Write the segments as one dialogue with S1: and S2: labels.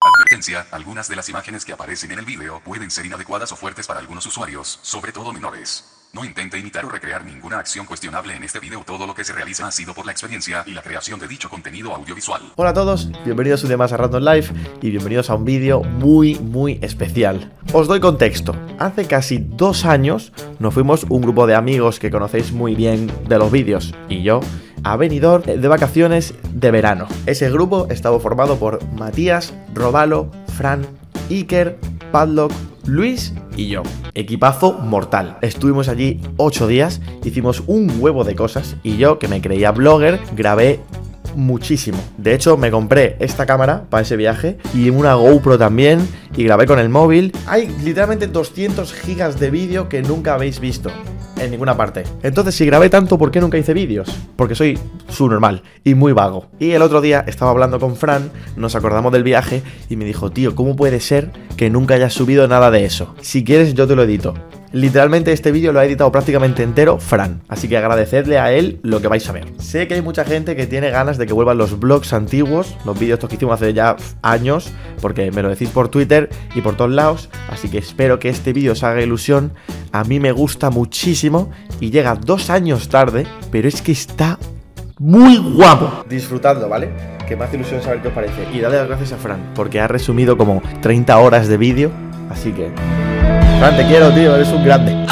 S1: Advertencia, algunas de las imágenes que aparecen en el vídeo pueden ser inadecuadas o fuertes para algunos usuarios, sobre todo menores. No intente imitar o recrear ninguna acción cuestionable en este video. Todo lo que se realiza ha sido por la experiencia y la creación de dicho contenido audiovisual.
S2: Hola a todos, bienvenidos un día más a Random Life y bienvenidos a un vídeo muy especial. Os doy contexto. Hace casi 2 años nos fuimos un grupo de amigos que conocéis muy bien de los vídeos y yo a Benidorm de vacaciones de verano. Ese grupo estaba formado por Matías, Robalo, Fran, Iker, Padlock, Luis y yo. Equipazo mortal. Estuvimos allí 8 días, hicimos un huevo de cosas y yo, que me creía blogger, grabé muchísimo. De hecho, me compré esta cámara para ese viaje y una GoPro también y grabé con el móvil. Hay literalmente 200 gigas de vídeo que nunca habéis visto en ninguna parte. Entonces, si grabé tanto, ¿por qué nunca hice vídeos? Porque soy subnormal y muy vago. Y el otro día estaba hablando con Fran, nos acordamos del viaje y me dijo: tío, ¿cómo puede ser que nunca hayas subido nada de eso? Si quieres, yo te lo edito. Literalmente este vídeo lo ha editado prácticamente entero Fran, así que agradecedle a él lo que vais a ver. Sé que hay mucha gente que tiene ganas de que vuelvan los vlogs antiguos, los vídeos estos que hicimos hace ya años, porque me lo decís por Twitter y por todos lados, así que espero que este vídeo os haga ilusión. A mí me gusta muchísimo y llega 2 años tarde, pero es que está muy guapo. Disfrutadlo, ¿vale? Que me hace ilusión saber qué os parece. Y dale las gracias a Fran, porque ha resumido como 30 horas de vídeo, así que... Fran, te quiero, tío, eres un grande.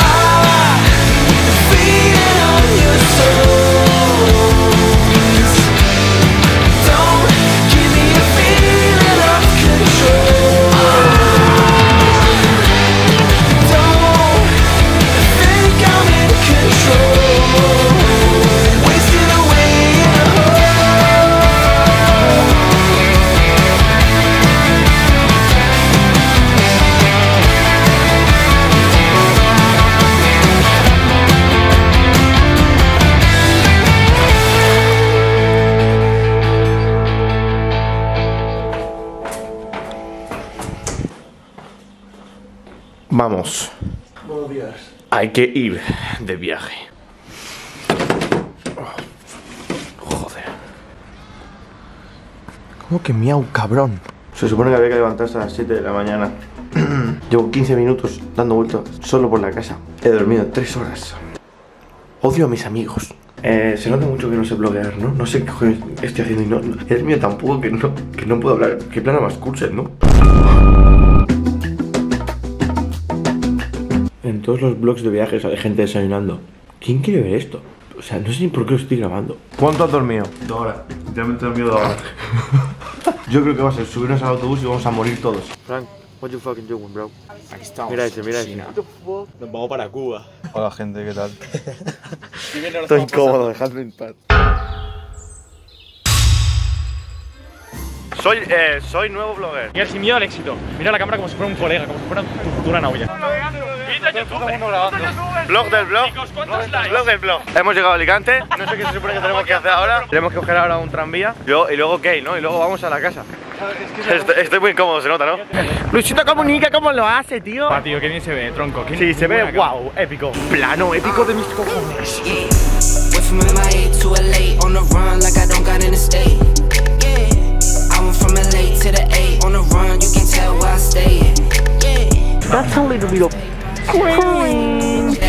S2: Vamos.
S3: Buenos días.
S2: Hay que ir de viaje. Joder. ¿Cómo que miau, cabrón? Se supone que había que levantarse a las 7 de la mañana. Llevo 15 minutos dando vueltas solo por la casa. He dormido 3 horas. Odio a mis amigos. Se nota mucho que no sé bloguear, ¿no? No sé qué cojones estoy haciendo y no he dormido tan poco que no puedo hablar. Qué plano más curset, ¿no? En todos los vlogs de viajes hay gente desayunando. ¿Quién quiere ver esto? O sea, no sé ni por qué lo estoy grabando. ¿Cuánto has dormido?
S3: 2 horas. Literalmente he dormido 2 horas.
S2: Yo creo que va a ser subirnos al autobús y vamos a morir todos. Frank, what you fucking doing, bro?
S4: Aquí estamos.
S2: Mira ese, mira ese.
S4: Nos vamos para Cuba.
S3: Hola, gente, ¿qué tal?
S2: Estoy incómodo, dejadme en paz. Soy nuevo blogger.
S5: Y sin miedo al éxito. Mira la cámara como si fuera un colega, como si fuera tu futura novia.
S2: Blog del blog. Blog del blog. Hemos llegado a Alicante. No sé qué se supone que tenemos que hacer ahora. Tenemos que coger ahora un tranvía. Y luego qué, ¿no? Y luego vamos a la casa. Estoy muy incómodo, se nota, ¿no? Luisito comunica cómo lo hace, tío.
S5: Ah, tío, qué bien se ve, tronco.
S2: Sí, se ve, wow, épico. Plano épico de mis cojones. That's a little bit of cringe.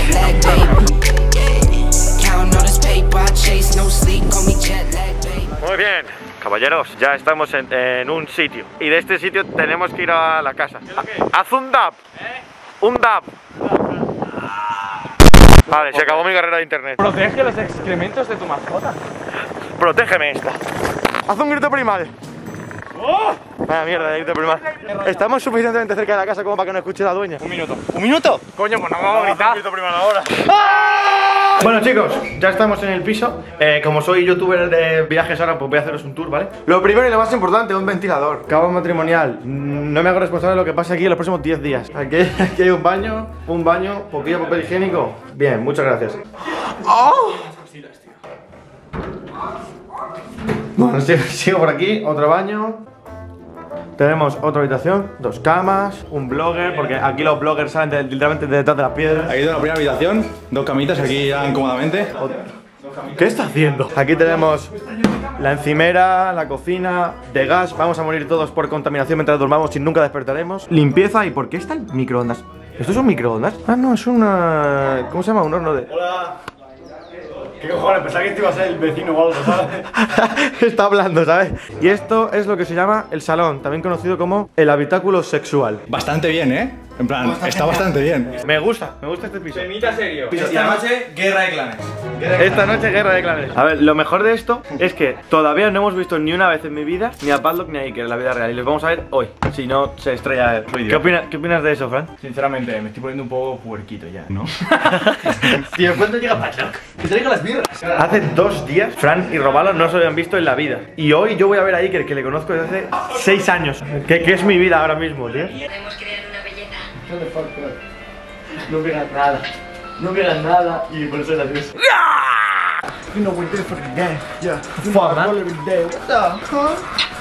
S2: Muy bien, caballeros, ya estamos en un sitio. Y de este sitio tenemos que ir a la casa. Haz un dab. Un dab. Vale, se acabó mi carrera de internet.
S5: Protege los excrementos de tu mascota.
S2: Protégeme esta. Haz un grito primal.
S5: ¡Oh!
S2: Vaya mierda de grito primal. Estamos suficientemente cerca de la casa como para que no escuche la dueña.
S5: Un minuto.
S2: ¿Un minuto?
S5: Coño, pues no vamos a gritar.
S3: grito primal ahora.
S2: Bueno, chicos, ya estamos en el piso. Como soy youtuber de viajes ahora, pues voy a haceros un tour, ¿vale? Lo primero y lo más importante, un ventilador. Cabo matrimonial. No me hago responsable de lo que pase aquí en los próximos 10 días. Aquí hay un baño, poquillo de papel higiénico. Bien, muchas gracias. ¡Oh! Bueno, sigo por aquí, otro baño. Tenemos otra habitación, 2 camas, un blogger, porque aquí los bloggers salen literalmente detrás de las piedras.
S3: Aquí tengo la primera habitación, 2 camitas aquí ya cómodamente.
S2: ¿Qué está haciendo? Aquí tenemos La encimera, la cocina, de gas. Vamos a morir todos por contaminación mientras dormamos y nunca despertaremos. Limpieza. ¿Y por qué está el microondas? ¿Esto es un microondas? Ah, no, es una... ¿Cómo se llama? Un horno de...
S4: Hola. ¿Qué cojones? Pensaba que este iba a ser el vecino o algo, ¿sabes?
S2: Está hablando, ¿sabes? Y esto es lo que se llama el salón, también conocido como el habitáculo sexual.
S6: Bastante bien, ¿eh? En plan, está bastante bien.
S2: Me gusta este piso.
S4: Temita serio.
S6: Esta noche, guerra de clanes.
S2: Esta noche guerra de clanes. A ver, lo mejor de esto es que todavía no hemos visto ni una vez en mi vida ni a Padlock ni a Iker en la vida real. Y los vamos a ver hoy, si no se estrella él. ¿Qué opinas de eso, Fran?
S4: Sinceramente, me estoy poniendo un poco puerquito ya, ¿no?
S2: Tío, ¿cuándo llega Padlock? Que traiga las birras. Hace 2 días, Fran y Robalo no se habían visto en la vida. Y hoy yo voy a ver a Iker, que le conozco desde hace 6 años. Que es mi vida ahora mismo, tío.
S7: Podemos crear una belleza.
S2: No pegas nada. No pegas nada. Y por eso es gracioso.
S3: You know, we're there for the game. Yeah.
S2: Fuck, man.
S3: Every day. What the fuck?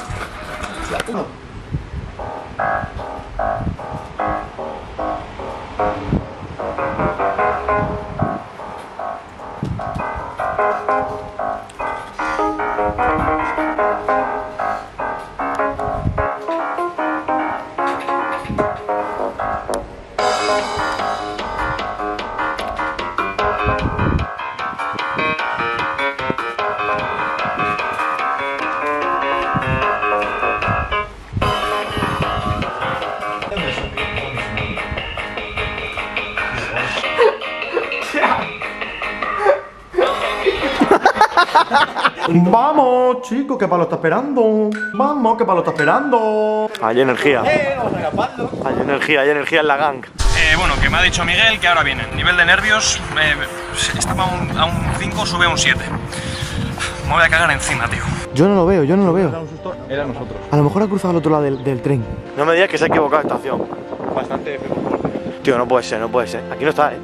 S2: Vamos, chicos, que palo está esperando. Vamos, que palo está esperando. Hay energía. Hay energía en la gang.
S5: Bueno, que me ha dicho Miguel que ahora vienen. Nivel de nervios, estaba a un 5, sube a un 7. Me voy a cagar encima, tío.
S2: Yo no lo veo.
S6: Era nosotros.
S2: A lo mejor ha cruzado al otro lado del tren. No me digas que se ha equivocado de estación.
S4: Bastante.
S2: Tío, no puede ser. Aquí no está,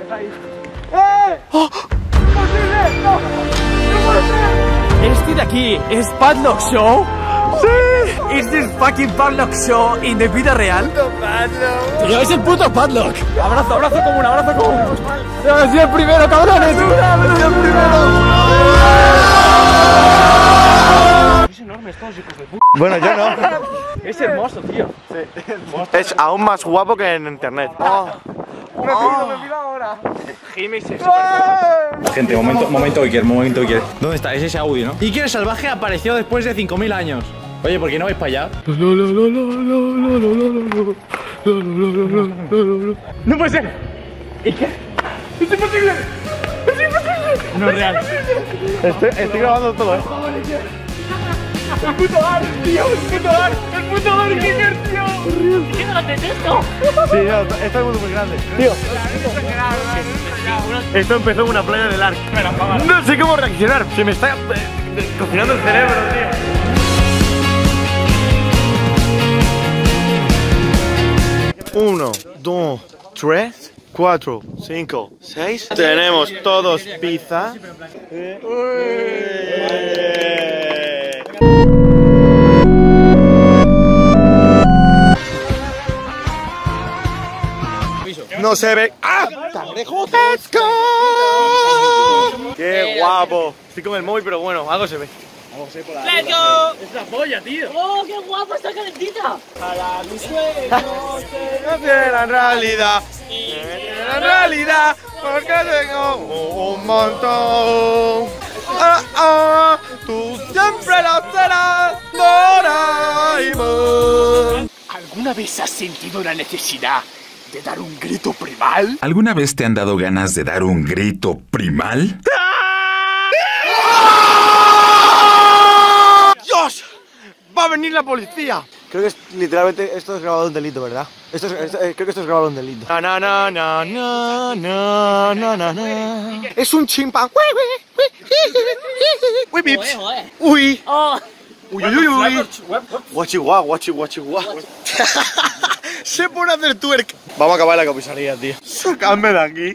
S8: ¿Este de aquí es Padlock Show? ¡Sí! ¿Es el fucking Padlock Show en de vida real? ¡Tío, es el puto Padlock!
S5: Abrazo común.
S8: ¡Yo soy el primero, cabrones! ¡Soy el primero!
S5: Es enorme estos hijos de puta.
S2: Bueno, yo no.
S5: Es hermoso, tío.
S2: Es aún más guapo que en internet.
S5: Me pido ahora. Jimmy se
S6: Gente, momento Iker. ¿Dónde está? Es ese audio, ¿no? Iker Salvaje apareció después de 5000 años. Oye, ¿por qué no vais para allá?
S5: ¡No puede ser! Iker. ¡Es imposible! No es real.
S2: Estoy grabando todo,
S5: ¡El puto Ar, tío! ¡El puto Ar, Iker, tío!
S7: ¿Qué no lo detesto?
S2: Sí, no, esto es muy grande. Tío, esto empezó en una playa del Ark. No sé cómo reaccionar. Se me está cocinando el cerebro, tío. 1, 2, 3, 4, 5, 6. Tenemos todos pizza. No se ve. ¡Ah! ¡Cangrejo! ¡Let's go! ¡Qué guapo! Estoy con el móvil, pero bueno, algo se ve.
S7: ¡Let's go!
S5: ¡Es la polla, tío!
S7: ¡Oh, qué guapo está calentita!
S2: No será en realidad. En realidad, porque tengo un montón. Tú siempre lo serás, Doraemon.
S8: ¿Alguna vez has sentido la necesidad de dar un grito primal?
S9: ¿Alguna vez te han dado ganas de dar un grito primal?
S2: ¡Dios! ¡Va a venir la policía! Creo que es literalmente esto es grabado un delito, ¿verdad? Creo que esto es grabado un delito. Es un chimpán. Uy, pips. Uy. Uy, uy, uy. Guachihuá. Se pone a hacer twerk. Vamos a acabar en la comisaría, tío. Sácame de aquí.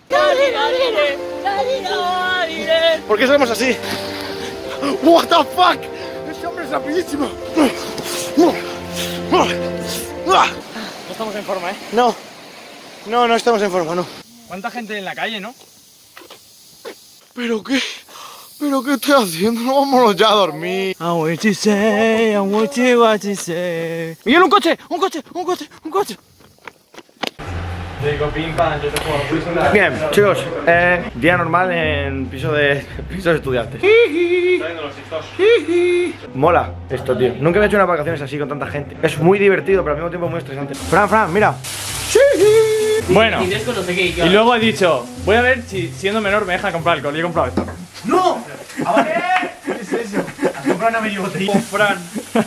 S2: ¿Por qué somos así? What the fuck? Ese hombre es rapidísimo.
S5: No estamos en forma, ¿eh?
S2: No estamos en forma, no.
S5: ¿Cuánta gente en la calle, no?
S2: ¿Pero qué? ¿Pero qué estoy haciendo? No vámonos ya a dormir.
S8: I want to say, I want to say. Miguel, un coche.
S2: Bien, chicos, día normal en pisos de estudiantes. Mola esto, tío. Nunca me he hecho unas vacaciones así con tanta gente. Es muy divertido, pero al mismo tiempo muy estresante. Fran, mira.
S8: Bueno, y luego he dicho, voy a ver si siendo menor me deja comprar alcohol. Y he comprado esto.
S4: ¡No! A ver, ¿qué es eso? Has comprado una media botella.
S8: Fran.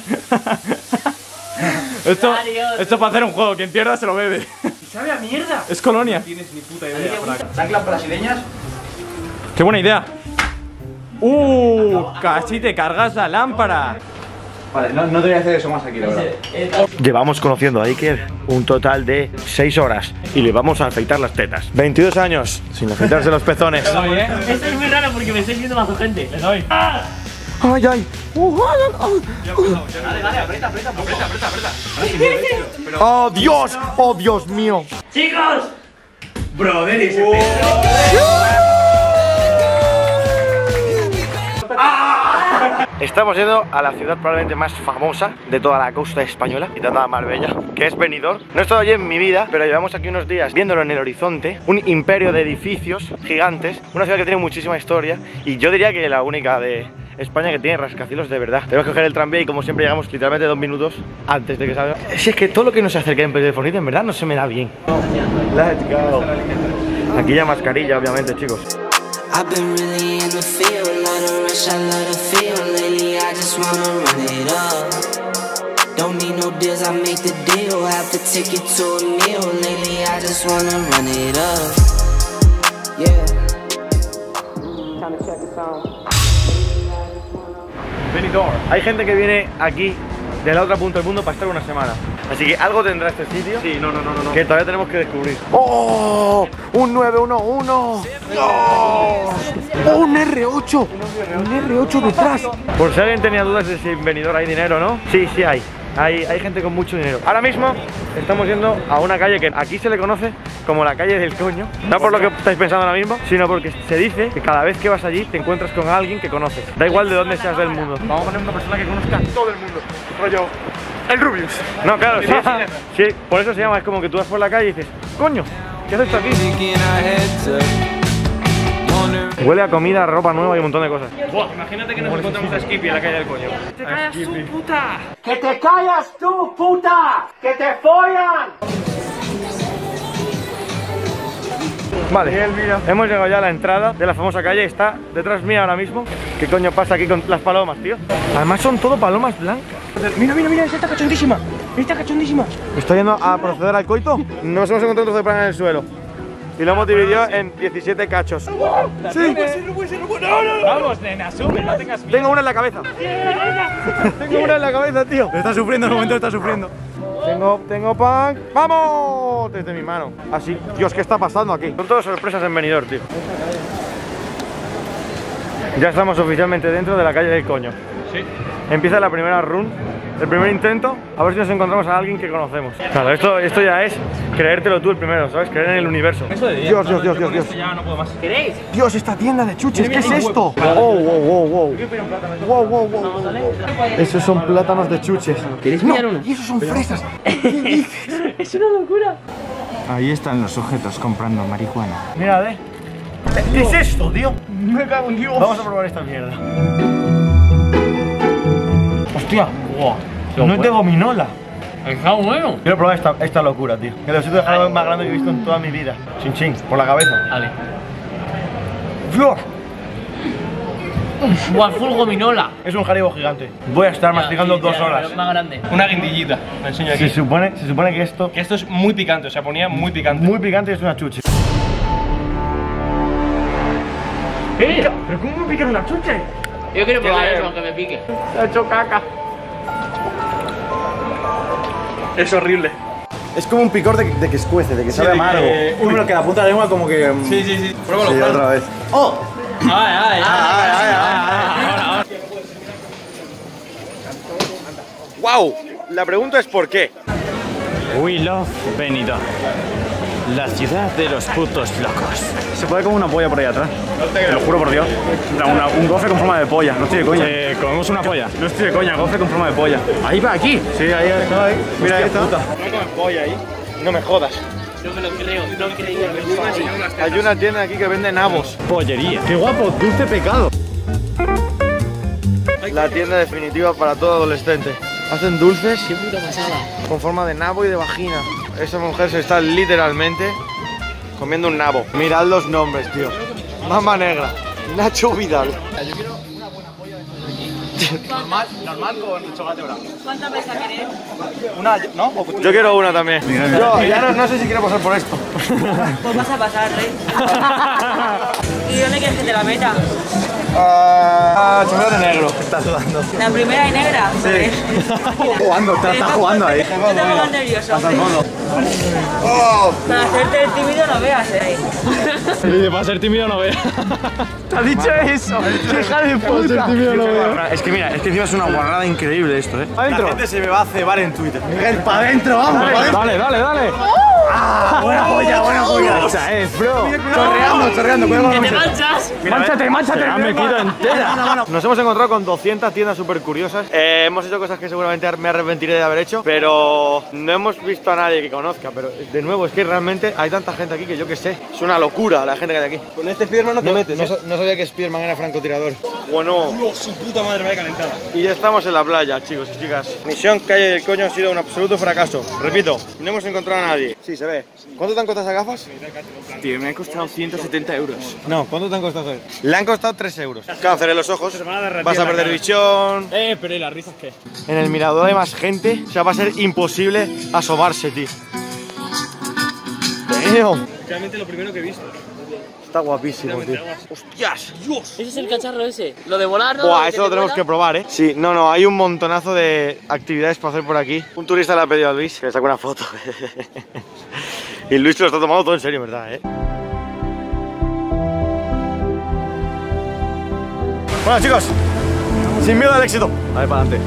S8: Esto para hacer un juego, quien pierda se lo bebe.
S4: ¡Sabe a mierda!
S8: Es colonia.
S4: No tienes ni puta idea, Frank. ¿Chanclas brasileñas?
S8: ¡Qué buena idea! Casi te cargas la lámpara.
S6: Vale, no te voy a hacer eso más aquí, la verdad.
S2: Llevamos conociendo a Iker un total de 6 horas y le vamos a afeitar las tetas. 22 años sin afeitarse los pezones.
S7: Esto es muy raro porque me estáis viendo más gente.
S8: Le doy.
S2: Ay.
S7: Vale, aprieta.
S2: ¡Oh, Dios! ¡Oh, Dios mío!
S7: ¡Chicos!
S4: Brother, ese
S2: Estamos yendo a la ciudad probablemente más famosa de toda la costa española, quitada Marbella, que es Benidorm. No he estado allí en mi vida, pero llevamos aquí unos días viéndolo en el horizonte. Un imperio de edificios gigantes, una ciudad que tiene muchísima historia y yo diría que la única de España que tiene rascacielos de verdad. Tenemos que coger el tranvía y como siempre llegamos literalmente 2 minutos antes de que salga. Si es que todo lo que no se acerca en telefonito en verdad no se me da bien. Let's go. Aquí ya mascarilla, obviamente, chicos.
S10: I've been really in the field, love the rush, I love the feel. Lately I just wanna run it up. Don't need no deals, I make the deal. Have to take it to a meal. Lately I just wanna run it up. Yeah. Time to check this out.
S2: Benidorm. Hay gente que viene aquí de la otra punta del mundo para estar una semana. Así que algo tendrá este sitio.
S4: Sí, no.
S2: Que todavía tenemos que descubrir. ¡Oh! ¡Un 911! ¡Dios! ¡Un R8! ¡Un R8 detrás! Por si alguien tenía dudas de si en Benidorm hay dinero, ¿no? Sí hay. Hay gente con mucho dinero. Ahora mismo estamos yendo a una calle que aquí se le conoce como la calle del coño. No por lo que estáis pensando ahora mismo, sino porque se dice que cada vez que vas allí te encuentras con alguien que conoces. Da igual de dónde seas del mundo.
S4: Vamos a poner una persona que conozca todo el mundo. Rollo, el Rubius.
S2: No, claro, sí, por eso se llama. Es como que tú vas por la calle y dices, coño, ¿qué haces aquí? Huele a comida, ropa nueva y un montón de cosas.
S8: Buah, imagínate que nos encontramos a Skippy en la calle del coño.
S7: ¡Te callas tú, puta!
S3: ¡Que te callas tú, puta! ¡Que te follan!
S2: Vale, hemos llegado ya a la entrada de la famosa calle. Está detrás mía ahora mismo. ¿Qué coño pasa aquí con las palomas, tío? Además son todo palomas blancas.
S3: Mira, esta está cachondísima.
S2: ¿Estoy yendo a proceder al coito? Nos hemos encontrado un trozo de pan en el suelo y lo hemos dividido en 17 cachos. Sí.
S8: Vamos, nena, sube, no tengas miedo.
S2: Tengo una en la cabeza. Tengo una en la cabeza, tío.
S8: Está sufriendo, en el momento está sufriendo.
S2: Tengo pan. ¡Vamos! Desde mi mano. Así. Dios, ¿qué está pasando aquí? Son todas sorpresas en Benidorm, tío. Ya estamos oficialmente dentro de la calle del coño.
S8: Sí.
S2: Empieza la primera run, el primer intento. A ver si nos encontramos a alguien que conocemos. Claro, esto ya es creértelo tú el primero, ¿sabes? Creer en el universo. Dios.
S8: Ya no puedo más.
S7: ¿Queréis?
S2: Dios, esta tienda de chuches, ¿qué es esto? Wow. Esos son plátanos de chuches.
S7: ¿Queréis pillar uno?
S2: Y esos son fresas.
S7: Es una locura.
S6: Ahí están los sujetos comprando marihuana.
S2: Mira, ¿qué es esto, tío? Me cago en Dios. Vamos a probar esta mierda. Hostia, no es de gominola.
S7: Está bueno.
S2: Quiero probar esta locura, tío. El osito de jarabe más grande que he visto en toda mi vida. Chin, por la cabeza.
S7: Vale.
S2: ¡Dios!
S7: Buah, full gominola.
S2: Es un jaribo gigante. Voy a estar masticando 2 horas.
S7: Pero más grande.
S8: Una guindillita, me enseño aquí.
S2: Se supone que esto
S8: es muy picante, o sea, ponía muy picante.
S2: muy picante y es una chuche.
S7: ¿Pero
S2: cómo me pican una chuche?
S7: Yo quiero probar eso, aunque me pique.
S2: Se ha hecho caca.
S8: Es horrible.
S2: Es como un picor de que escuece, de que sabe amargo.
S6: Uno que la punta de la lengua como que...
S8: Sí. Pruébalo.
S2: Sí, otra vez. ¡Oh!
S8: Ay.
S2: ¡Wow! La pregunta es ¿por qué?
S8: We love Benidorm.
S6: La ciudad de los putos locos.
S4: Se puede comer una polla por ahí atrás. Te lo juro por Dios. Un gofre con forma de polla, no estoy de coña.
S6: ¿Comemos una polla?
S4: No estoy de coña, gofre con forma de polla.
S6: Ahí va, aquí.
S4: Sí, ahí está, ahí. Mira, ahí está. No comes polla ahí. No me jodas.
S7: No me lo creo, no creía que me
S4: Hay una tienda aquí que vende nabos.
S6: Pollería. Qué guapo, dulce pecado.
S2: La tienda definitiva para todo adolescente. Hacen dulces
S7: Qué puta pasada.
S2: con forma de nabo y de vagina. Esa mujer se está literalmente comiendo un nabo. Mirad los nombres, tío. Mama Negra, Nacho Vidal.
S4: Normal con chocolate blanco.
S11: ¿Cuánta mesa querés?
S4: Una, ¿no?
S2: Yo quiero una también. Yo ya no sé si quiero pasar por esto.
S11: Pues vas a pasar, Rey. ¿Y dónde quieres que te la meta?
S4: Chocolate negro. Está sudando.
S11: ¿La primera y negra?
S4: Sí. Jugando, está jugando ahí.
S11: Yo te pongo nervioso.
S4: Hasta el fondo.
S11: Para hacerte el tímido no veas,
S6: Para ser tímido no veo.
S4: ¿Te ha dicho eso? ¡Qué hija de puta! Para ser tímido no veo. Es que mira, es que encima es una guarrada increíble esto,
S6: ¿Adentro?
S4: La gente se me va a cebar en Twitter. Miguel, para adentro, vamos.
S6: Dale, dale, dale.
S4: Buena polla, buena polla. Esa es, bro. Chorreando, cuidado.
S7: ¡Que te manchas!
S4: Máchate.
S6: Se la han metido entera.
S2: Nos hemos encontrado con 200 tiendas súper curiosas. Hemos hecho cosas que seguramente me arrepentiré de haber hecho, pero no hemos visto a nadie que conozca. Pero de nuevo, es que realmente hay tanta gente aquí que yo que sé. Es una locura la gente que hay aquí.
S4: Con este Spiderman no te metes.
S2: No sabía que Spiderman era francotirador. Bueno,
S4: Su puta madre me ha calentado.
S2: y ya estamos en la playa, chicos y chicas. Misión Calle del Coño ha sido un absoluto fracaso. Repito, no hemos encontrado a nadie. Sí, se ve. ¿Cuánto te han costado esas gafas?
S4: Tío, me han costado 170 euros.
S2: No, ¿cuánto te han costado? Le han costado 3 euros. Cáncer en los ojos, vas a perder visión.
S6: Pero ¿y las risas qué?
S2: En el mirador hay más gente, o sea, va a ser imposible asomarse, tío. Damn.
S4: Realmente lo primero que he visto.
S2: Está guapísimo, tío. ¡Hostias!
S7: Ese es el cacharro ese. Lo de volar, ¿no?
S2: Buah,
S7: ¿Que
S2: eso
S7: te
S2: lo tenemos
S7: vuela?
S2: que probar, ¿eh? Sí, no, hay un montonazo de actividades para hacer por aquí. Un turista le ha pedido a Luis que le saque una foto. Y Luis se lo está tomando todo en serio, ¿verdad, eh? Bueno, chicos, sin miedo al éxito. A ver, para adelante.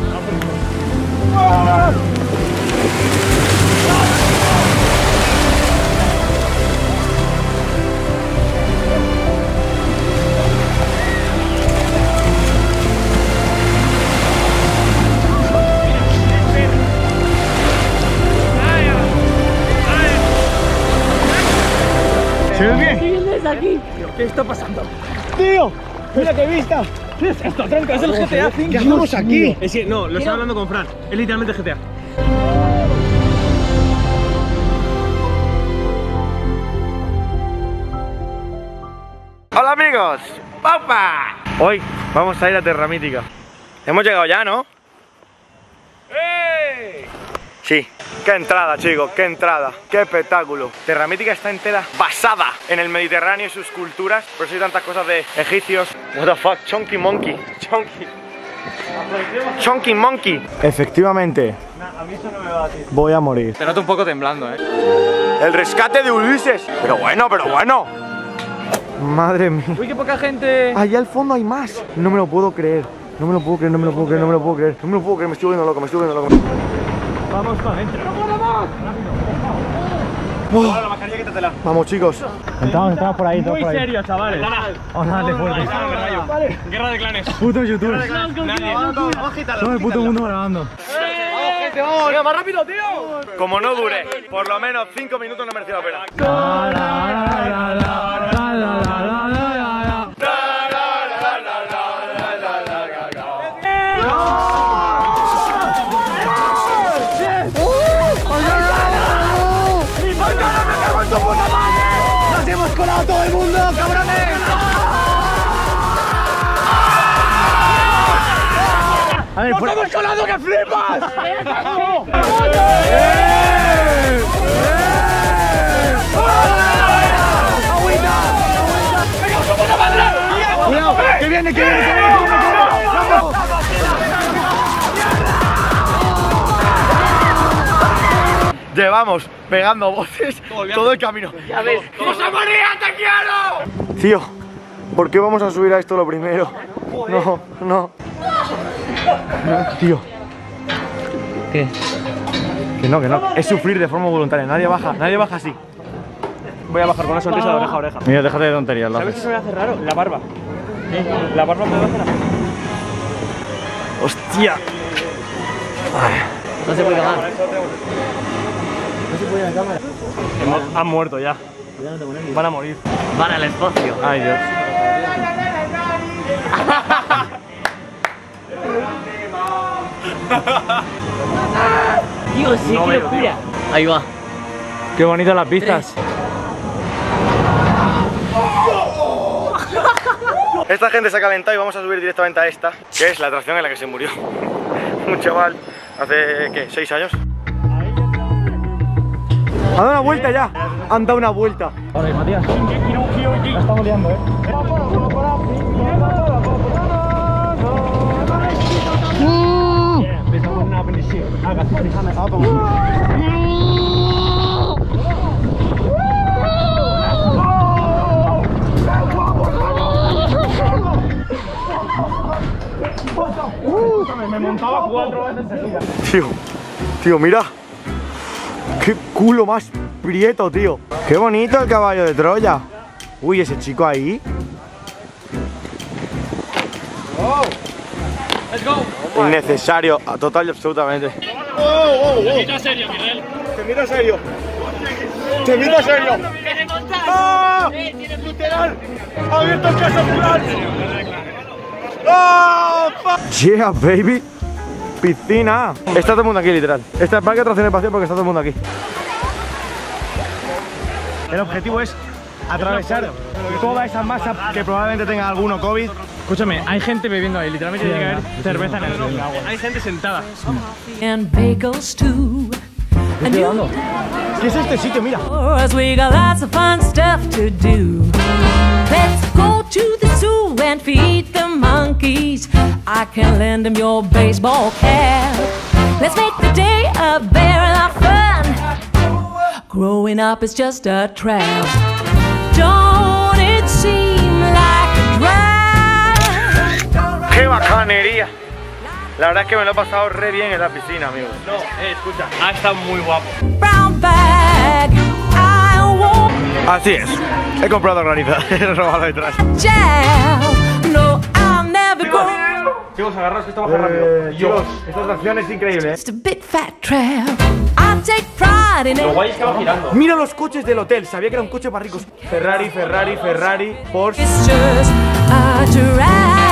S4: ¿Se ve bien?
S7: ¿Qué vienes aquí?
S4: ¿Qué está pasando? ¡Tío! ¡Mira qué vista! ¿Qué es esto, tronco? Es el GTA 5. ¿Qué hacemos aquí? Es que no, lo estaba hablando con Fran. Es literalmente GTA.
S2: ¡Hola, amigos! ¡Papa! Hoy vamos a ir a Terra Mítica. Hemos llegado ya, ¿no? ¡Ey! Sí. ¡Qué entrada, chicos! ¡Qué entrada! ¡Qué espectáculo! Terra Mítica está entera basada en el Mediterráneo y sus culturas. Por eso hay tantas cosas de egipcios. What the fuck, Chunky Monkey. Chunky Monkey. Efectivamente. Voy a morir.
S6: Te noto un poco temblando,
S2: El rescate de Ulises. Pero bueno. Madre mía.
S6: Uy, qué poca gente.
S2: Allá al fondo hay más. No me lo puedo creer. No me lo puedo creer. Me estoy volviendo loco.
S4: Vamos para adentro.
S2: Oh.
S4: La mascarilla, quítatela.
S2: Vamos, chicos.
S4: Estamos por ahí,
S6: Muy serio, chavales.
S4: Vamos a darle fuerte.
S6: Vale. Guerra de clanes.
S4: Putos youtubers.
S6: Nadie.
S4: Todo el puto mundo grabando.
S2: ¡Venga, más rápido, tío! Como no dure por lo menos 5 minutos, no mereció la pena.
S4: ¡Nos hemos colado todo el mundo, cabrones! A ver, ¡nos hemos colado que flipas! ¡Cuidado! ¡Que viene!
S2: Llevamos pegando voces todo el camino.
S7: Ya ves.
S2: ¡José María, te quiero! Tío, ¿por qué vamos a subir a esto lo primero? No. Tío.
S6: ¿Qué?
S2: Que no. Es sufrir de forma voluntaria. Nadie baja así.
S4: voy a bajar con una sonrisa de oreja a oreja.
S6: Mira, déjate de tonterías.
S4: ¿Sabes qué se me hace raro? La barba. La barba me va a hacer así. ¡Hostia!
S7: No se puede acabar.
S4: No se puede en cámara. Han muerto ya. Van a morir.
S7: Van al espacio.
S4: Ay, Dios.
S7: Dios, sí,
S4: No
S7: qué
S4: veo,
S7: locura. Ahí va.
S6: Qué bonitas las vistas.
S2: Esta gente se ha calentado y vamos a subir directamente a esta, que es la atracción en la que se murió un chaval hace, ¿qué? 6 años.
S4: Ha dado una vuelta ya. Han dado una vuelta.
S6: Vale, Matías. La estamos liando,
S4: Me montaba 4 veces seguidas.
S2: Tío, mira. Qué culo más prieto, tío. Qué bonito el caballo de Troya. Uy, ese chico ahí.
S7: Let's go.
S2: Innecesario, total y absolutamente.
S7: Te mira serio, Miguel.
S2: Te mira serio. Te mira serio. ¡Ah!
S7: Literal.
S2: ¡Ha abierto el caso rural! ¡Oh, yeah, baby. Piscina. Está todo el mundo aquí, literal. Este es el parque de atracciones vacío porque está todo el mundo aquí.
S4: El objetivo es atravesar toda esa masa que probablemente tenga alguno COVID. Escúchame, hay gente bebiendo ahí, literalmente tiene que haber cerveza en el agua. Hay gente sentada.
S12: And bagels too.
S4: ¿Qué es este sitio? Mira.
S12: We got lots of fun stuff to do. Let's go to the zoo and feed the monkeys. I can lend them your baseball cap. Let's make the day a barrel of fun. Growing up is just a trap. Don't it seem like a drag?
S2: ¡Qué bacanería! La verdad es que me lo he pasado re bien en la piscina, amigos.
S4: No, escucha, ha estado muy guapo.
S12: Brown bag, I won't
S2: Así es. He comprado graniza. He robado detrás.
S12: jam. No, I'm never going.
S4: Chicos, agarraos que esto baja rápido.
S2: Chicos, esta atracción es increíble,
S12: Just a bit fat trap. I take pride in
S4: Lo
S12: it.
S4: guay es que va girando.
S2: Mira los coches del hotel. Sabía que era un coche para ricos. Ferrari, Porsche.
S12: It's just a trap.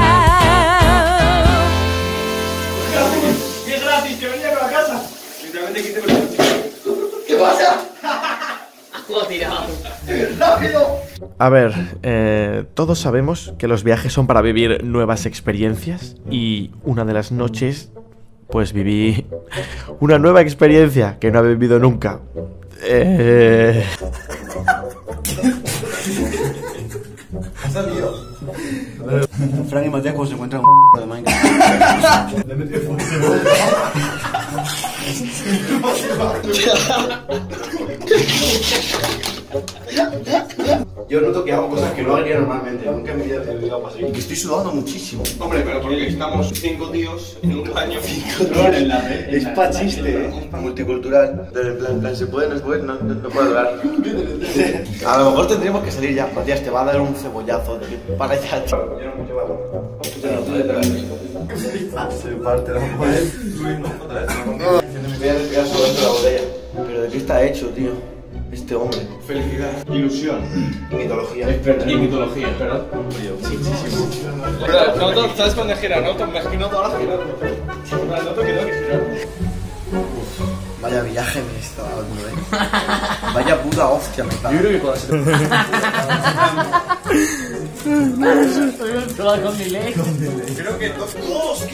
S4: ¡Qué gratis! ¡Que venía con la casa! Literalmente, ¿qué
S7: Lo tirado.
S2: A ver, todos sabemos que los viajes son para vivir nuevas experiencias. Y una de las noches, pues viví una nueva experiencia que no había vivido nunca.
S13: Frank y Matías cuando se encuentran un de Minecraft. Le metió Yo noto que hago cosas que no haría normalmente. Nunca en mi vida he vivido así. Y que estoy sudando muchísimo.
S14: Hombre, pero porque estamos 5 tíos en un baño. 5
S13: tíos. Es pa' chiste, multicultural. En plan, se puede, no se puede, no puede hablar. A lo mejor tendríamos que salir ya. Matías, te va a dar un cebollazo de para allá. Se parte la mujer. Me voy a respirar sobre dentro de la botella. Pero ¿de qué está hecho, tío? Este hombre.
S14: Felicidad, ilusión,
S13: mitología.
S14: Y mitología, ¿verdad? Sí. Noto, ¿sabes cuándo gira? Noto, me imagino toda la gira. Noto que tengo que girar.
S13: Vaya viaje me está dando, Vaya puta hostia me está. Yo creo que puedo ser.
S7: Todo con delay.
S14: Creo que todos. ¡Qué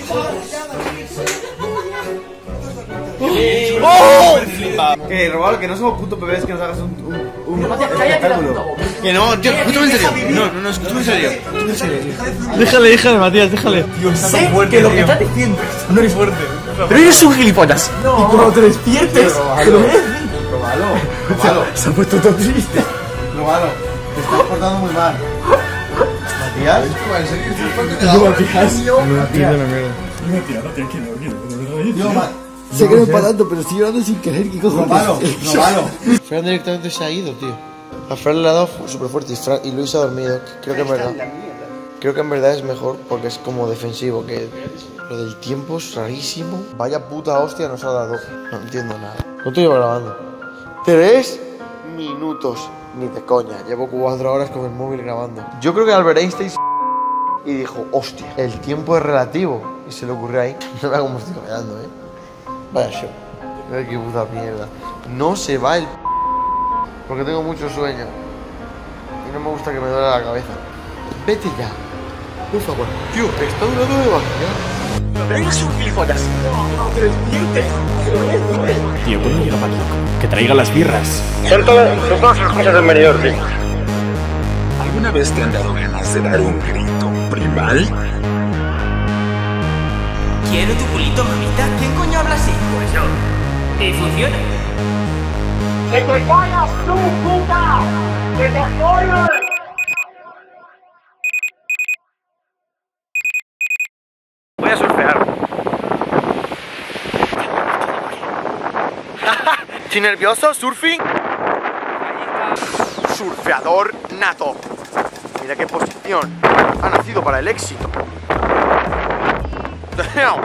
S13: ¡Oh! Robalo, que no somos putos bebés que nos hagas un espectáculo. Que no, tío, escúchame en serio. No, escúchame en serio.
S4: Déjale, Matías, déjale.
S13: Sé que lo que estás diciendo
S4: no eres fuerte.
S2: Pero eres un gilipollas.
S13: No.
S2: Y cuando te despiertes, te lo ves.
S13: Robalo.
S2: Se ha puesto todo triste.
S13: Robalo, te estás portando muy mal. Matías. En serio, estás Matías. Sé que no es para tanto, pero estoy llorando sin querer. ¿Qué cojones? Robalo. Fran directamente se ha ido, tío. A Fran le ha dado súper fuerte y Luis ha dormido. Creo que en verdad es mejor porque es como defensivo. Que lo del tiempo es rarísimo. Vaya puta hostia nos ha dado. No entiendo nada. ¿Cuánto llevo grabando? 3 minutos. Ni de coña. Llevo 4 horas con el móvil grabando. Yo creo que Albert Einstein y dijo, hostia, el tiempo es relativo. Y se le ocurrió ahí. No vea cómo estoy quedando, Vaya show. Mira qué puta mierda. No se va el porque tengo mucho sueño. Y no me gusta que me duele la cabeza. Vete ya. Por favor. Tío, está durando demasiado.
S8: Eres un gilipollas. Tío, ¿cuándo llega Paquito? Que traiga las birras.
S4: Son todas las cosas del venidor, tío.
S9: ¿Alguna vez te han dado ganas de dar un grito primal?
S15: Quiero tu culito, mamita. ¿Quién coño habla así? Pues yo. Y funciona.
S3: ¡Que te callas tú, puta! ¡Que te jodas!
S4: Voy a surfear. ¿Estoy nervioso? ¿Surfing? Surfeador nato. Mira qué posición. Ha nacido para el éxito. Damn.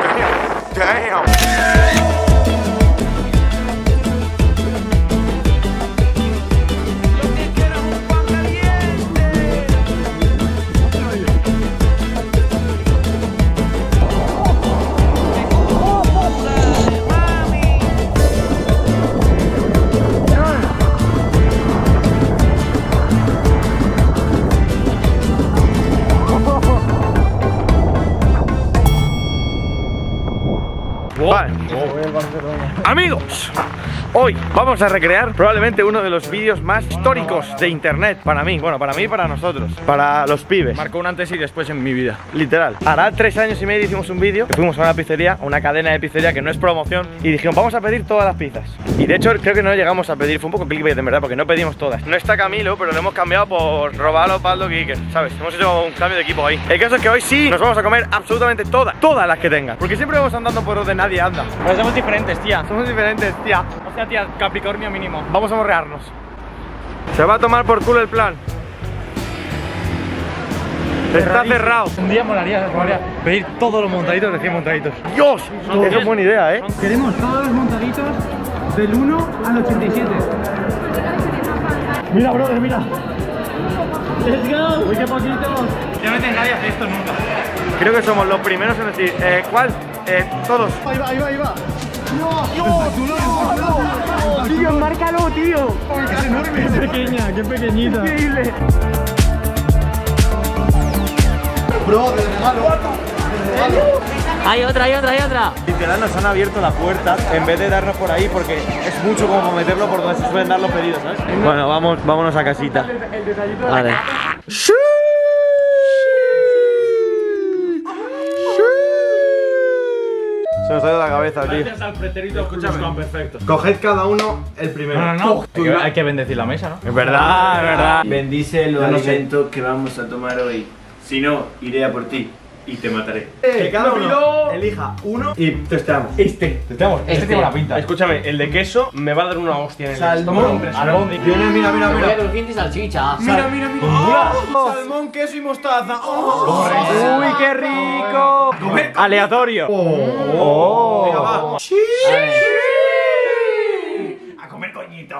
S4: Vale. Amigos, hoy vamos a recrear probablemente uno de los vídeos más históricos de internet para mí, bueno, para mí y para nosotros, para los pibes. Marcó un antes y después en mi vida, literal. Hará 3 años y medio hicimos un vídeo que fuimos a una pizzería, una cadena de pizzería que no es promoción, y dijimos vamos a pedir todas las pizzas. Y de hecho creo que no llegamos a pedir, fue un poco clickbait en verdad, porque no pedimos todas. No está Camilo, pero lo hemos cambiado por Robalo, Paldo, Kiker, ¿sabes? Hemos hecho un cambio de equipo ahí. El caso es que hoy sí nos vamos a comer absolutamente todas las que tengan, porque siempre vamos andando por donde nadie anda.
S5: Pero somos diferentes, tía.
S4: Somos diferentes, tía.
S5: O sea, tía, Capricornio mínimo.
S4: Vamos a borrearnos. Se va a tomar por culo el plan. Está cerrado.
S5: Un día molaría pedir todos los montaditos recién montaditos.
S4: ¡Dios! Eso es buena idea,
S5: Queremos todos los montaditos del 1 al 87. Mira, brother, mira. Let's go. Uy, qué poquitos. Ya no nadie hace esto nunca.
S4: Creo que somos los primeros en decir, ¿cuál? Todos.
S5: Ahí va. ¡No! ¡Tío, márcalo, tío! ¡Es enorme! ¡Qué pequeña, qué pequeñita! ¡Increíble!
S13: Bro, de regalo.
S7: Hay otra.
S4: Literal nos han abierto la puerta en vez de darnos por ahí porque es mucho como meterlo por donde se suelen dar los pedidos, ¿sabes? Bueno, vámonos a casita.
S7: Vale.
S4: Se nos ha ido la cabeza, tío.
S5: Gracias al pretérito, escúchame. Perfecto.
S4: Coged cada uno el primero.
S5: No. Hay que bendecir la mesa, ¿no?
S4: Es verdad.
S16: Bendice el alimento que vamos a tomar hoy. Si no, iré a por ti y te mataré.
S4: Que cada uno elija uno y testeamos.
S5: Testeamos. Este tiene la pinta.
S4: Escúchame, el de queso me va a dar una hostia en el
S13: Salmón.
S4: Mira.
S7: Crujiente y salchicha.
S13: Mira. Salmón, queso y mostaza.
S4: ¡Uy, qué rico! Aleatorio.
S13: Venga, va.
S4: Sí.
S5: A comer coñito.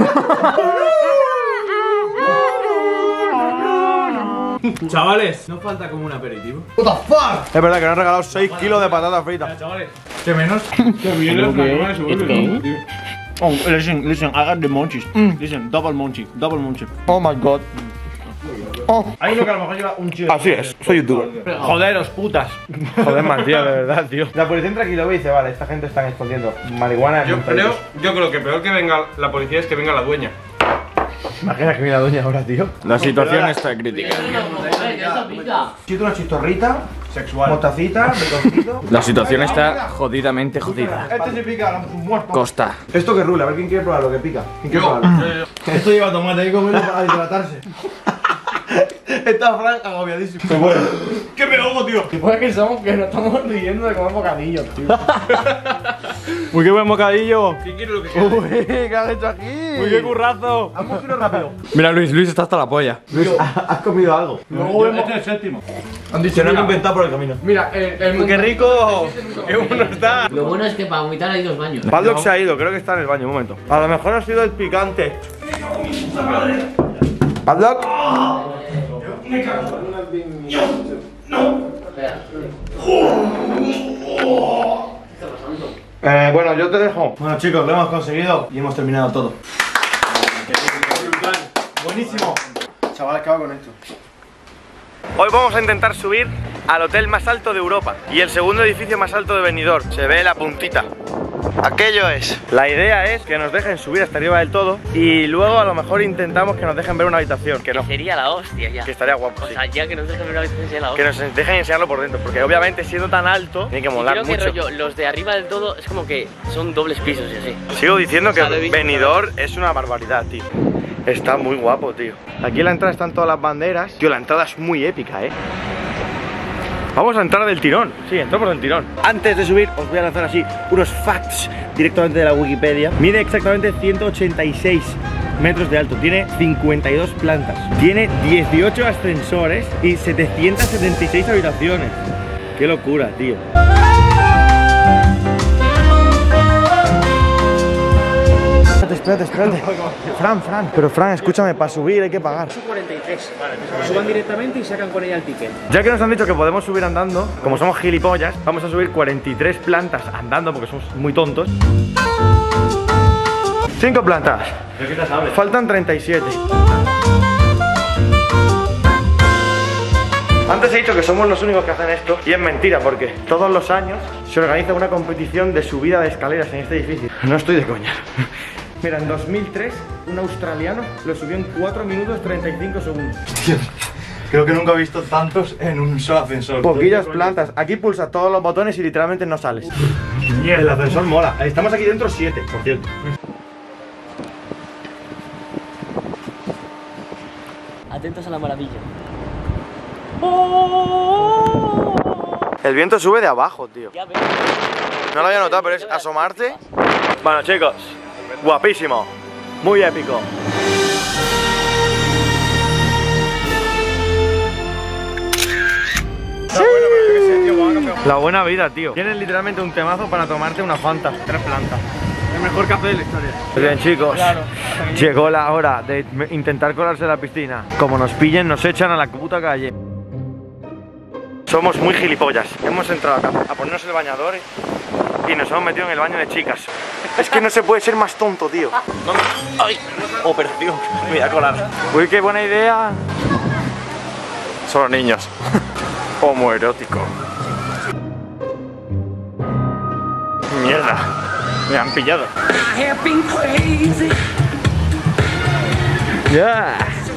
S16: Chavales, ¿no falta como un aperitivo?
S13: What the fuck?
S4: Es verdad que nos han regalado 6 kilos de patatas fritas.
S5: Chavales.
S16: ¿Qué menos? Que viene el manual se vuelve.
S4: Oh, listen, I got the munchies. Listen, double munchie. Oh my god.
S5: Hay uno que a lo mejor lleva un chido.
S4: Así es, soy youtuber.
S5: Joderos, putas.
S4: Joder, man, tío, de verdad, tío. La policía entra aquí y lo ve y dice, vale, esta gente está escondiendo marihuana.
S14: Yo creo que peor que venga la policía es que venga la dueña.
S4: Imagina que viene la doña ahora, tío. La situación está crítica.
S13: Siento una chistorrita
S4: Sexual.
S13: mostacita, beconcito.
S6: La situación está jodidamente jodida.
S13: Este se pica, muerto.
S6: Costa.
S13: Esto que rula, a ver quién quiere probar lo que pica. ¿Quién quiere probarlo? Esto lleva tomate, hay que comerlo para hidratarse. Está Frank agobiadísimo. Se muere.
S5: ¡Qué me ahogo, tío!
S4: Y puede que somos que nos estamos riendo de comer bocadillos, tío. Uy, qué buen bocadillo.
S14: ¿Quién quiere lo que
S2: Uy, ¿qué has hecho aquí?
S4: Uy, qué currazo.
S2: Haz un giro rápido.
S4: Mira, Luis está hasta la polla.
S2: Luis, ¿has comido algo?
S4: Luego vemos el séptimo.
S2: Han dicho, no lo he inventado por el camino.
S14: Mira,
S4: ¡Qué rico! ¡Qué bueno está!
S7: Lo bueno es que para vomitar hay 2 baños.
S4: Paddock se ha ido, creo que está en el baño, un momento. A lo mejor ha sido el picante.
S2: Paddock.
S4: Bueno, yo te dejo. Bueno, chicos, lo hemos conseguido y hemos terminado todo. Buenísimo.
S14: Chavales, ¿qué hago con esto?
S4: Hoy vamos a intentar subir al hotel más alto de Europa y el segundo edificio más alto de Benidorm. Se ve la puntita. Aquello es. La idea es que nos dejen subir hasta arriba del todo y luego a lo mejor intentamos que nos dejen ver una habitación. Que no.
S7: Sería la hostia ya.
S4: Que estaría guapo.
S7: O sea, ya que nos dejen ver una habitación sería la
S4: Que
S7: hostia.
S4: nos dejen enseñarlo por dentro, porque obviamente siendo tan alto tiene que molar
S7: Creo que
S4: mucho.
S7: rollo, los de arriba del todo es como que son dobles pisos y así.
S4: Sigo diciendo que
S7: O sea, lo he visto
S4: Benidorm es una barbaridad, tío. Está muy guapo, tío. Aquí en la entrada están todas las banderas. Tío, la entrada es muy épica, Vamos a entrar del tirón. Sí, entramos del tirón. Antes de subir os voy a lanzar así unos facts directamente de la Wikipedia. Mide exactamente 186 metros de alto. Tiene 52 plantas. Tiene 18 ascensores y 776 habitaciones. Qué locura, tío. Espérate. Fran. Pero Fran, escúchame, para subir hay que pagar.
S8: 43. Vale, suban directamente y sacan con ella el ticket.
S4: Ya que nos han dicho que podemos subir andando, como somos gilipollas, vamos a subir 43 plantas andando porque somos muy tontos. 5 plantas.
S16: ¿De qué te sabes?
S4: Faltan 37. Antes he dicho que somos los únicos que hacen esto y es mentira porque todos los años se organiza una competición de subida de escaleras en este edificio. No estoy de coña. Mira, en 2003 un australiano lo subió en 4 minutos 35 segundos.
S6: Dios, creo que nunca he visto tantos en un solo ascensor.
S4: Poquillas plantas. Aquí pulsas todos los botones y literalmente no sales. El ascensor mola. Estamos aquí dentro 7, por cierto.
S7: Atentos a la maravilla.
S4: El viento sube de abajo, tío. No lo había notado, pero es asomarte. Bueno, chicos, guapísimo, muy épico.
S14: Sí.
S4: La buena vida, tío. Tienes literalmente un temazo para tomarte una Fanta. 3 plantas.
S14: El mejor café de la historia.
S4: Bien, chicos,
S14: Claro.
S4: llegó la hora de intentar colarse en la piscina. Como nos pillen, nos echan a la puta calle. Somos muy gilipollas. Hemos entrado acá a ponernos el bañador y nos hemos metido en el baño de chicas. Es que no se puede ser más tonto, tío. ¡Ay! Operación. Me voy a colar. Uy, qué buena idea. Solo niños. Homoerótico. Mierda. Me han pillado. Ya.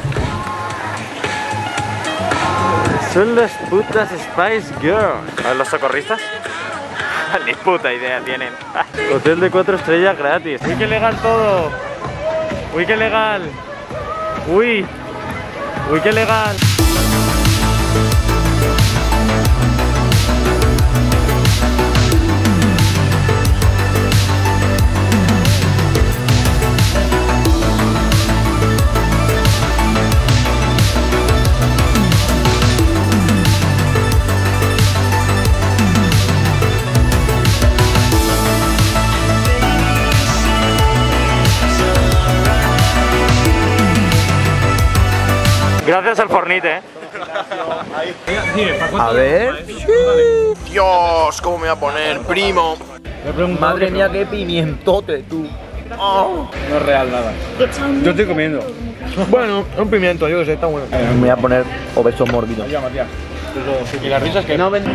S4: Son las putas Spice Girls. A ver, los socorristas. Ni puta idea tienen. Hotel de 4 estrellas gratis. Uy, qué legal todo. Uy, qué legal. Uy, qué legal. Gracias al Fornite,
S2: A ver. Dios, ¿cómo me voy a poner, primo? Madre mía, qué pimientote, tú. Oh.
S14: No es real nada. Yo estoy comiendo.
S4: Bueno, un pimiento, yo que sé, está bueno.
S2: Me voy a poner obeso mórbido.
S14: Ya, Matías. Y las risas que
S7: no ven.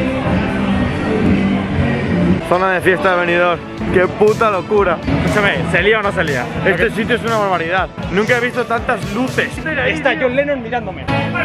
S4: Zona de fiesta de Benidorm. ¡Qué puta locura! Escúchame, ¿se lía o no se lía? Este sitio es una barbaridad. Nunca he visto tantas luces.
S14: Está John Lennon mirándome.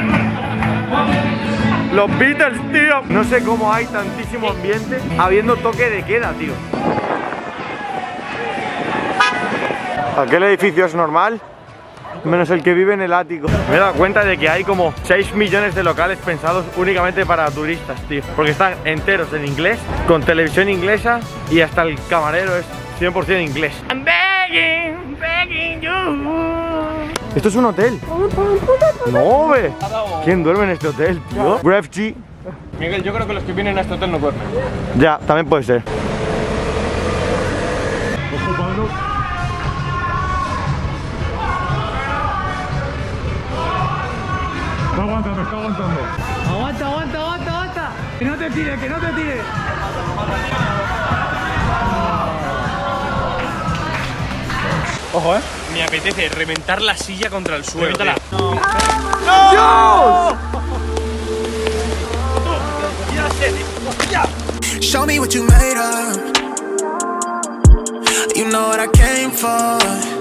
S4: Los Beatles, tío. No sé cómo hay tantísimo ambiente habiendo toque de queda, tío. Aquel edificio es normal. menos el que vive en el ático. Me he dado cuenta de que hay como 6 millones de locales pensados únicamente para turistas, tío. Porque están enteros en inglés, con televisión inglesa y hasta el camarero es 100% inglés. I'm begging, begging you. Esto es un hotel. No, ve. ¿Quién duerme en este hotel, tío? Graf G.
S14: Miguel, yo creo que los que vienen a este hotel no duermen.
S4: Ya, también puede ser.
S14: Está aguantando, está aguantando.
S8: Aguanta, aguanta, aguanta, aguanta. Que no te tire, que no te tire.
S14: Ojo,
S5: Me apetece reventar la silla contra el suelo.
S14: Revéntala.
S4: ¡Dios!
S10: Show me what you made of. You know what I came for.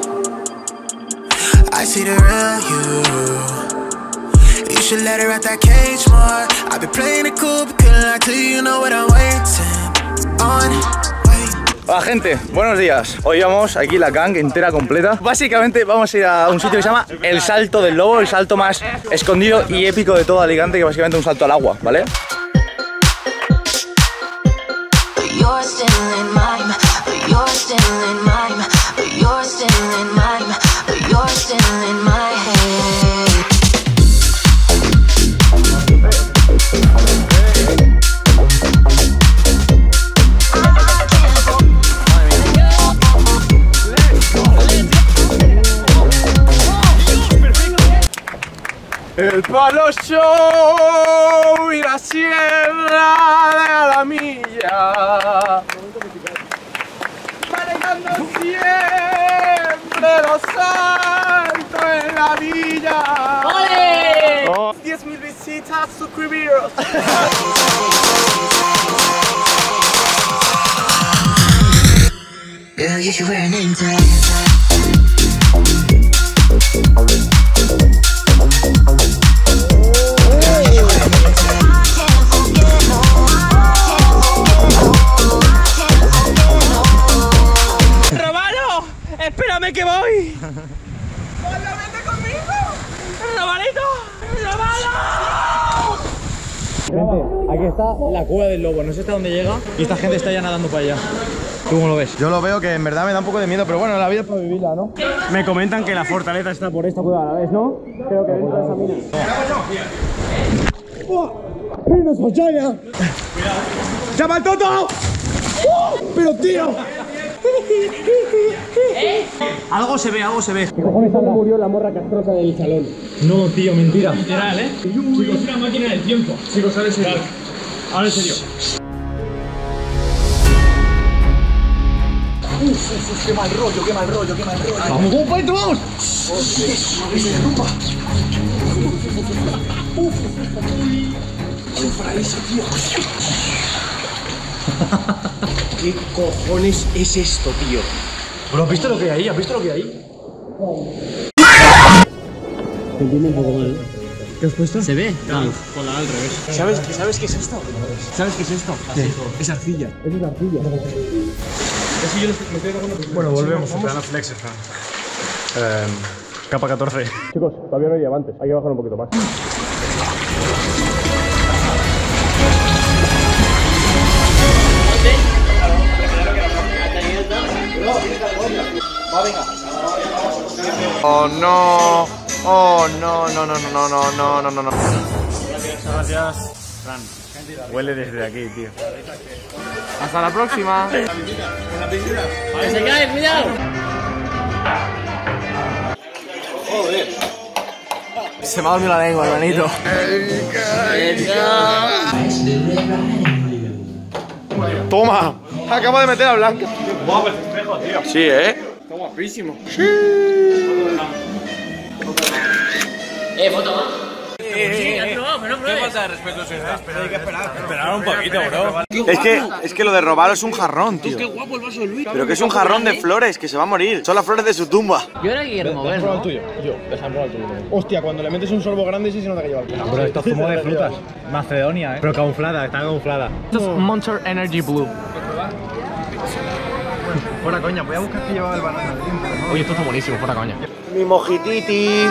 S10: I see the real you. You should let her out that cage more. I've been playing it cool, but couldn't lie to you. You know what I'm waiting on.
S6: Hola gente, buenos días. Hoy vamos aquí la gang entera completa. Básicamente vamos a ir a un sitio que se llama El Salto del Lobo, el salto más escondido y épico de todo Alicante, que básicamente es un salto al agua, ¿vale?
S14: El Palo Show y la sierra de la milla, manejando siempre los santos en la villa. ¡Ole! 10.000 visitas, suscribiros.
S10: Girl, you should wear a name tag.
S8: ¡Espérame que voy! ¡Hola, vente conmigo! ¡Robalito! ¡Robalo!
S6: Gente, aquí está la cueva del lobo, no sé hasta dónde llega y esta gente está ya nadando para allá. ¿Tú cómo lo ves? Yo lo veo que en verdad me da un poco de miedo, pero bueno, la vida es para vivirla, ¿no?
S14: Me comentan que la fortaleza está por esta cueva a la vez, ¿no? Creo que dentro de esa mina.
S8: ¡Nos fallaya!
S14: ¡Llama al Toto! ¡Pero tío!
S8: Algo se ve, algo se ve.
S14: ¿Qué cojones murió la morra castrosa del salón?
S6: No, tío, mentira.
S14: Literal, ¿eh? Chicos, una máquina del tiempo. Chicos, ahora en serio. Ahora en serio.
S8: Qué mal rollo, qué mal rollo, qué mal rollo.
S14: ¡Vamos, compañero, vamos!
S8: Paraíso, tío. ¿Qué cojones es esto, tío?
S6: Bro, ¿has visto lo que hay ahí? ¿Has visto lo que hay ahí?
S8: Te entiendo un poco mal.
S6: ¿Qué has puesto?
S8: ¿Se ve?
S14: Con la al revés.
S8: ¿Sabes qué es esto? ¿Sabes qué es esto? Es arcilla.
S14: Eso es arcilla. Es que yo me estoy dando cuenta. Bueno, volvemos. Te dan los flexes, capa 14. Chicos, todavía no hay diamantes. Hay que bajar un poquito más.
S4: Oh no, oh no, no, no, no, no, no, no, no, no.
S14: Gracias, Fran.
S4: Huele desde aquí, tío. Hasta la próxima.
S8: ¡Que se cae, cuidado!
S14: Joder.
S8: Se me ha dormido la lengua, hermanito.
S4: Toma, acabo de meter a Blanca.
S14: Guapo el espejo, tío.
S4: Sí, ¿eh?
S14: Está guapísimo.
S8: Foto.
S5: ¿Qué falta de respeto si está?
S14: Hay que esperar un poquito, bro.
S2: Es que lo de robar es un jarrón, tío.
S8: Qué guapo el vaso de Luis.
S2: Pero que es un jarrón de flores, que se va a morir. Son las flores de su tumba.
S8: Yo ahora quiero mover, ¿no?
S14: el tuyo. Yo, déjame probar el tuyo. Hostia, cuando le metes un sorbo grande sí se nota que lleva el tuyo.
S6: Pero esto es zumo de frutas. Macedonia, Pero camuflada, está camuflada.
S8: Esto es Monster Energy Blue.
S14: Fuera coña, voy a buscar que llevaba el banana drink, pero no.
S8: Oye, esto está buenísimo, fuera coña.
S2: Mi mojititis.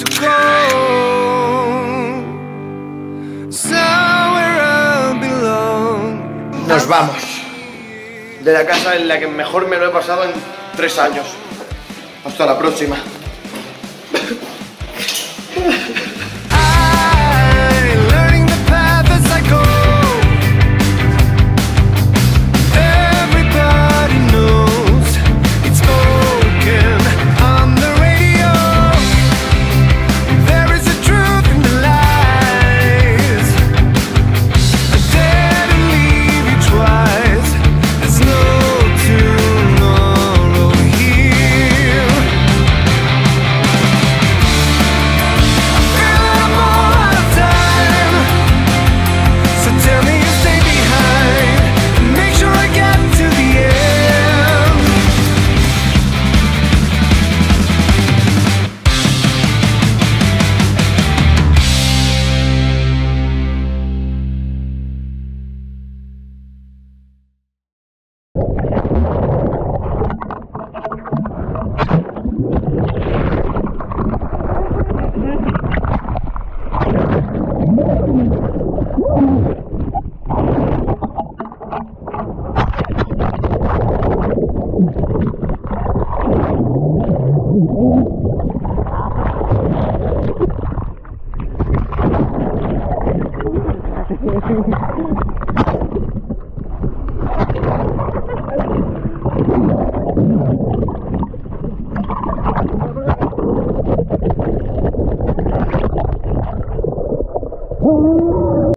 S2: Nos vamos de la casa en la que mejor me lo he pasado en 3 años. Hasta la próxima.